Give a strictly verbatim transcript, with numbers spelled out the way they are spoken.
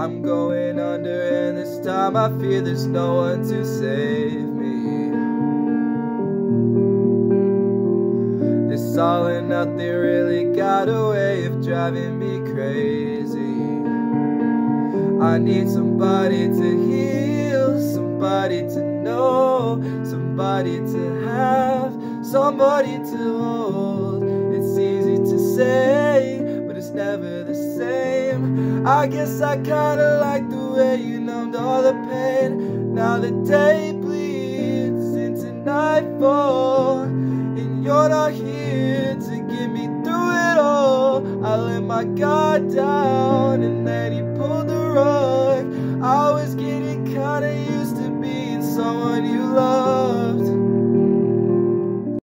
I'm going under, and this time I fear there's no one to save me. This all and nothing really got a way of driving me crazy. I need somebody to heal, somebody to know, somebody to have, somebody to hold. It's easy to say, but it's never the same. I guess I kinda like the way you numbed all the pain. Now the day bleeds into nightfall, and you're not here to get me through it all. I let my guard down, and then he pulled the rug. I was getting kinda used to being someone you love.